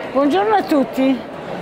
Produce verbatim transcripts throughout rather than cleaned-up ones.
Buongiorno a tutti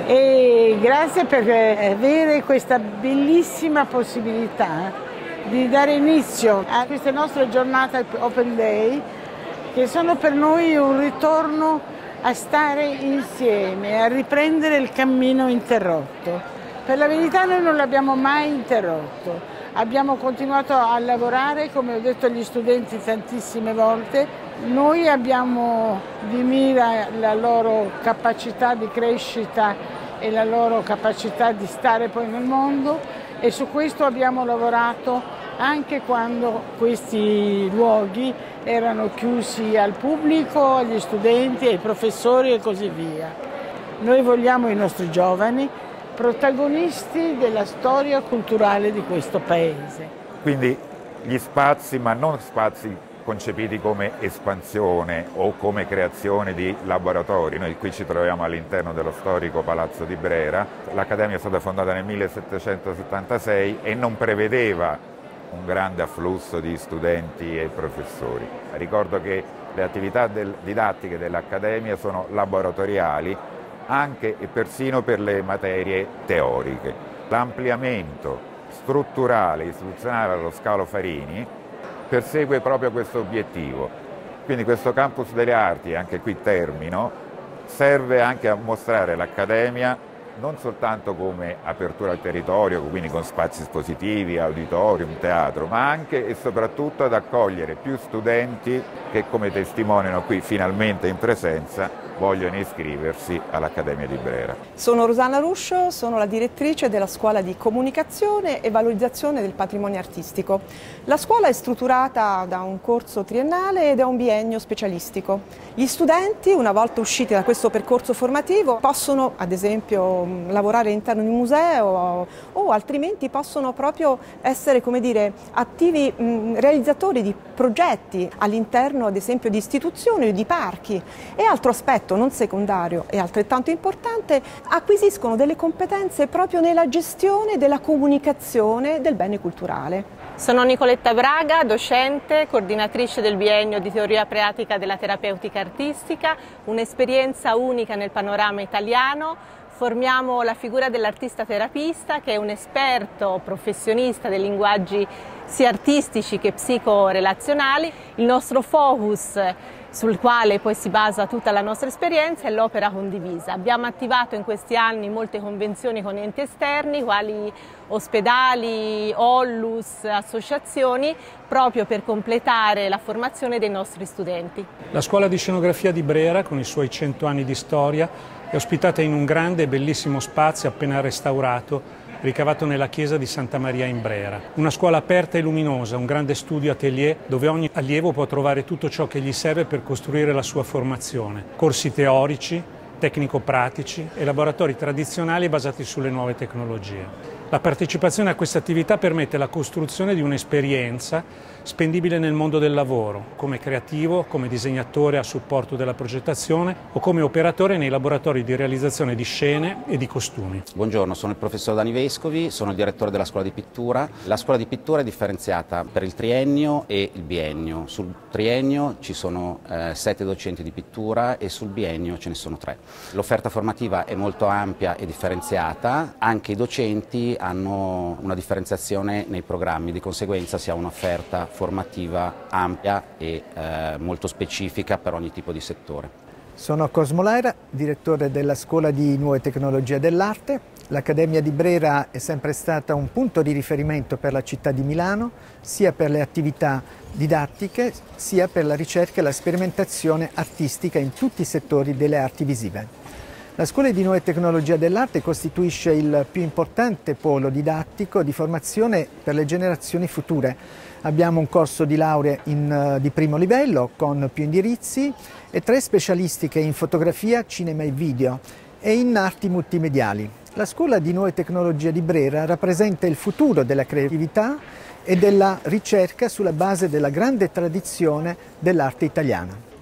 e grazie per avere questa bellissima possibilità di dare inizio a queste nostre giornate Open Day, che sono per noi un ritorno a stare insieme, a riprendere il cammino interrotto. Per la verità noi non l'abbiamo mai interrotto, abbiamo continuato a lavorare, come ho detto agli studenti tantissime volte. Noi abbiamo di mira la loro capacità di crescita e la loro capacità di stare poi nel mondo, e su questo abbiamo lavorato anche quando questi luoghi erano chiusi al pubblico, agli studenti, ai professori e così via. Noi vogliamo i nostri giovani protagonisti della storia culturale di questo paese. Quindi gli spazi, ma non spazi concepiti come espansione o come creazione di laboratori. Noi qui ci troviamo all'interno dello storico Palazzo di Brera. L'Accademia è stata fondata nel millesettecentosettantasei e non prevedeva un grande afflusso di studenti e professori. Ricordo che le attività del, didattiche dell'Accademia sono laboratoriali anche e persino per le materie teoriche. L'ampliamento strutturale e istituzionale allo Scalo Farini persegue proprio questo obiettivo. Quindi questo Campus delle Arti, anche qui termino, serve anche a mostrare l'Accademia non soltanto come apertura al territorio, quindi con spazi espositivi, auditorium, teatro, ma anche e soprattutto ad accogliere più studenti che, come testimoniano qui finalmente in presenza, vogliono iscriversi all'Accademia di Brera. Sono Rosanna Ruscio, sono la direttrice della Scuola di Comunicazione e Valorizzazione del Patrimonio Artistico. La scuola è strutturata da un corso triennale e da un biennio specialistico. Gli studenti, una volta usciti da questo percorso formativo, possono ad esempio lavorare all'interno di un museo o, o altrimenti possono proprio essere, come dire, attivi mh, realizzatori di progetti all'interno ad esempio di istituzioni o di parchi. E altro aspetto non secondario e altrettanto importante, acquisiscono delle competenze proprio nella gestione della comunicazione del bene culturale. Sono Nicoletta Braga, docente, coordinatrice del biennio di teoria pratica della terapeutica artistica, un'esperienza unica nel panorama italiano. Formiamo la figura dell'artista terapista, che è un esperto professionista dei linguaggi sia artistici che psicorelazionali. Il nostro focus, sul quale poi si basa tutta la nostra esperienza, è l'opera condivisa. Abbiamo attivato in questi anni molte convenzioni con enti esterni, quali ospedali, Ollus, associazioni, proprio per completare la formazione dei nostri studenti. La scuola di scenografia di Brera, con i suoi cento anni di storia, è ospitata in un grande e bellissimo spazio appena restaurato, ricavato nella chiesa di Santa Maria in Brera. Una scuola aperta e luminosa, un grande studio atelier dove ogni allievo può trovare tutto ciò che gli serve per costruire la sua formazione. Corsi teorici, tecnico-pratici e laboratori tradizionali basati sulle nuove tecnologie. La partecipazione a questa attività permette la costruzione di un'esperienza spendibile nel mondo del lavoro, come creativo, come disegnatore a supporto della progettazione o come operatore nei laboratori di realizzazione di scene e di costumi. Buongiorno, sono il professor Dani Vescovi, sono il direttore della scuola di pittura. La scuola di pittura è differenziata per il triennio e il biennio. Sul triennio ci sono eh, sette docenti di pittura e sul biennio ce ne sono tre. L'offerta formativa è molto ampia e differenziata, anche i docenti hanno una differenziazione nei programmi, di conseguenza si ha un'offerta formativa ampia e eh, molto specifica per ogni tipo di settore. Sono Cosmo Laira, direttore della Scuola di Nuove Tecnologie dell'Arte. L'Accademia di Brera è sempre stata un punto di riferimento per la città di Milano, sia per le attività didattiche, sia per la ricerca e la sperimentazione artistica in tutti i settori delle arti visive. La Scuola di Nuove Tecnologie dell'Arte costituisce il più importante polo didattico di formazione per le generazioni future. Abbiamo un corso di laurea in, di primo livello con più indirizzi e tre specialistiche in fotografia, cinema e video e in arti multimediali. La Scuola di Nuove Tecnologie di Brera rappresenta il futuro della creatività e della ricerca sulla base della grande tradizione dell'arte italiana.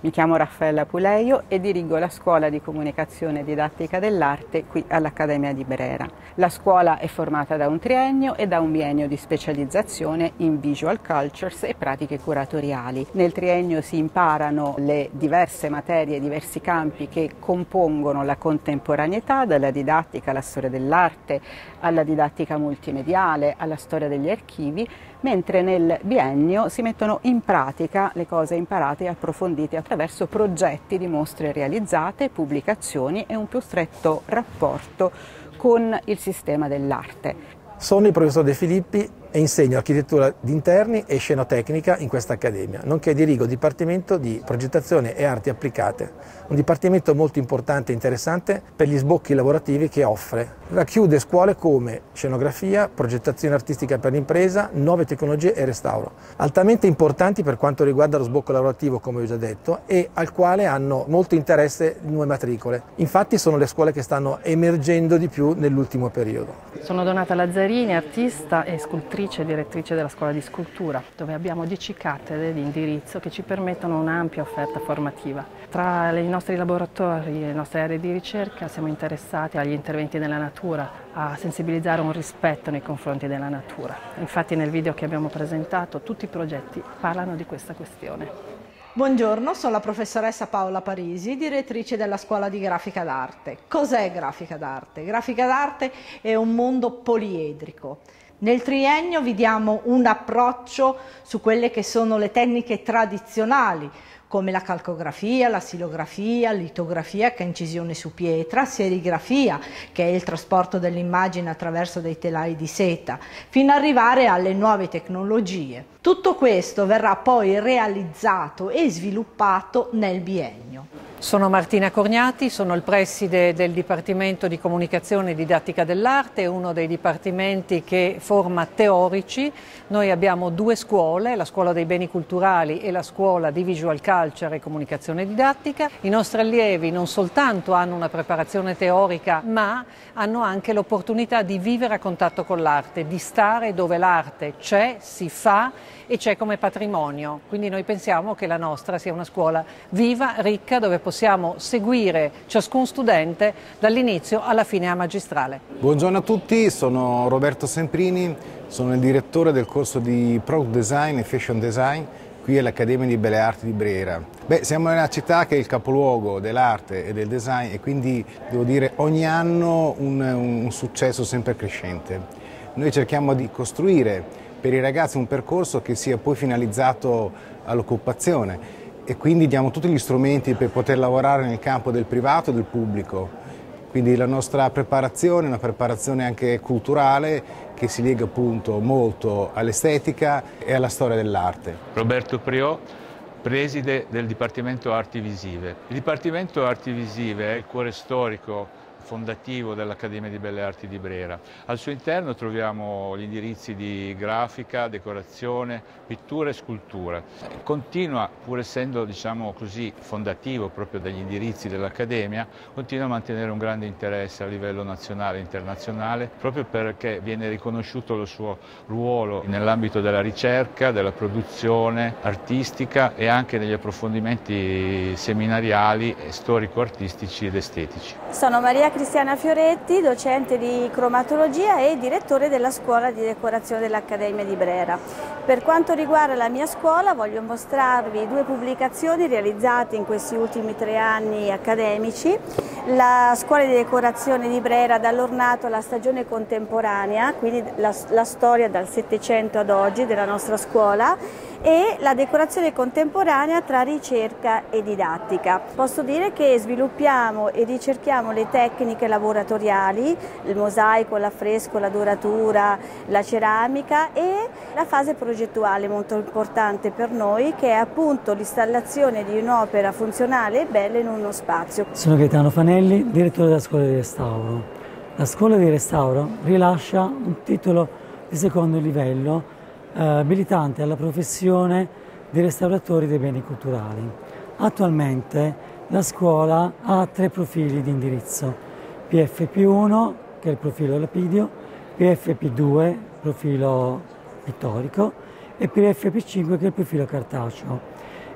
Mi chiamo Raffaella Puleio e dirigo la Scuola di Comunicazione e Didattica dell'Arte qui all'Accademia di Brera. La scuola è formata da un triennio e da un biennio di specializzazione in Visual Cultures e pratiche curatoriali. Nel triennio si imparano le diverse materie, i diversi campi che compongono la contemporaneità, dalla didattica alla storia dell'arte, alla didattica multimediale, alla storia degli archivi, mentre nel biennio si mettono in pratica le cose imparate e approfondite attraverso progetti di mostre realizzate, pubblicazioni e un più stretto rapporto con il sistema dell'arte. Sono il professor De Filippi e insegno architettura di interni e scenotecnica in questa accademia, nonché dirigo il Dipartimento di Progettazione e Arti Applicate, un dipartimento molto importante e interessante per gli sbocchi lavorativi che offre. Racchiude scuole come scenografia, progettazione artistica per l'impresa, nuove tecnologie e restauro, altamente importanti per quanto riguarda lo sbocco lavorativo, come ho già detto, e al quale hanno molto interesse nuove matricole. Infatti sono le scuole che stanno emergendo di più nell'ultimo periodo. Sono Donata Lazzarini, artista e scultrice e direttrice della Scuola di Scultura, dove abbiamo dieci cattedre di indirizzo che ci permettono un'ampia offerta formativa. Tra i nostri laboratori e le nostre aree di ricerca siamo interessati agli interventi nella natura, a sensibilizzare un rispetto nei confronti della natura. Infatti nel video che abbiamo presentato tutti i progetti parlano di questa questione. Buongiorno, sono la professoressa Paola Parisi, direttrice della Scuola di Grafica d'Arte. Cos'è grafica d'arte? Grafica d'arte è un mondo poliedrico. Nel triennio vi diamo un approccio su quelle che sono le tecniche tradizionali, come la calcografia, la silografia, litografia, che è incisione su pietra, serigrafia, che è il trasporto dell'immagine attraverso dei telai di seta, fino ad arrivare alle nuove tecnologie. Tutto questo verrà poi realizzato e sviluppato nel biennio. Sono Martina Corniati, sono il preside del Dipartimento di Comunicazione e Didattica dell'Arte, uno dei dipartimenti che forma teorici. Noi abbiamo due scuole, la Scuola dei Beni Culturali e la Scuola di Visual Culture e Comunicazione Didattica. I nostri allievi non soltanto hanno una preparazione teorica, ma hanno anche l'opportunità di vivere a contatto con l'arte, di stare dove l'arte c'è, si fa e c'è come patrimonio. Quindi noi pensiamo che la nostra sia una scuola viva, ricca, dove possiamo seguire ciascun studente dall'inizio alla fine a magistrale. Buongiorno a tutti, sono Roberto Semprini, sono il direttore del corso di Product Design e Fashion Design qui all'Accademia di Belle Arti di Brera. Beh, siamo in una città che è il capoluogo dell'arte e del design e quindi devo dire ogni anno un, un successo sempre crescente. Noi cerchiamo di costruire per i ragazzi un percorso che sia poi finalizzato all'occupazione e quindi diamo tutti gli strumenti per poter lavorare nel campo del privato e del pubblico. Quindi la nostra preparazione è una preparazione anche culturale che si lega appunto molto all'estetica e alla storia dell'arte. Roberto Priò, preside del Dipartimento Arti Visive. Il Dipartimento Arti Visive è il cuore storico fondativo dell'Accademia di Belle Arti di Brera. Al suo interno troviamo gli indirizzi di grafica, decorazione, pittura e scultura. Continua, pur essendo diciamo così fondativo proprio degli indirizzi dell'Accademia, continua a mantenere un grande interesse a livello nazionale e internazionale, proprio perché viene riconosciuto il suo ruolo nell'ambito della ricerca, della produzione artistica e anche negli approfondimenti seminariali, storico-artistici ed estetici. Sono Maria Cristiana Fioretti, docente di cromatologia e direttore della Scuola di Decorazione dell'Accademia di Brera. Per quanto riguarda la mia scuola voglio mostrarvi due pubblicazioni realizzate in questi ultimi tre anni accademici. La Scuola di Decorazione di Brera dall'ornato alla stagione contemporanea, quindi la, la storia dal Settecento ad oggi della nostra scuola, e la decorazione contemporanea tra ricerca e didattica. Posso dire che sviluppiamo e ricerchiamo le tecniche laboratoriali, il mosaico, l'affresco, la doratura, la ceramica e la fase progettuale molto importante per noi, che è appunto l'installazione di un'opera funzionale e bella in uno spazio. Sono Gaetano Fanelli, direttore della Scuola di Restauro. La Scuola di Restauro rilascia un titolo di secondo livello eh, abilitante alla professione di restauratori dei beni culturali. Attualmente la scuola ha tre profili di indirizzo: P F P uno, che è il profilo lapidio, P F P due, profilo pittorico, e P F P cinque, che è il profilo cartaceo.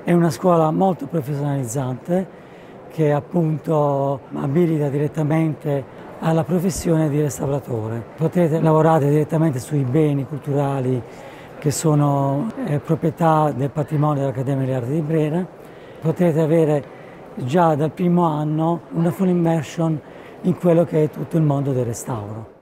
È una scuola molto professionalizzante che appunto abilita direttamente alla professione di restauratore. Potete lavorare direttamente sui beni culturali che sono eh, proprietà del patrimonio dell'Accademia delle Arti di Brera. Potete avere già dal primo anno una full immersion in quello che è tutto il mondo del restauro.